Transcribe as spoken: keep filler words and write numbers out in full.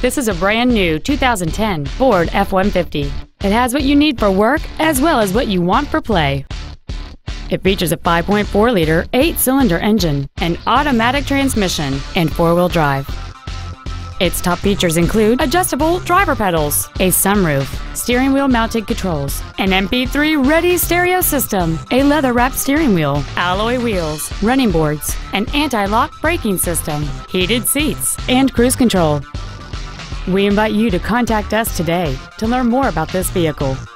This is a brand new two thousand ten Ford F one fifty. It has what you need for work as well as what you want for play. It features a five point four liter eight-cylinder engine, an automatic transmission, and four-wheel drive. Its top features include adjustable driver pedals, a sunroof, steering wheel mounted controls, an M P three ready stereo system, a leather-wrapped steering wheel, alloy wheels, running boards, an anti-lock braking system, heated seats, and cruise control. We invite you to contact us today to learn more about this vehicle.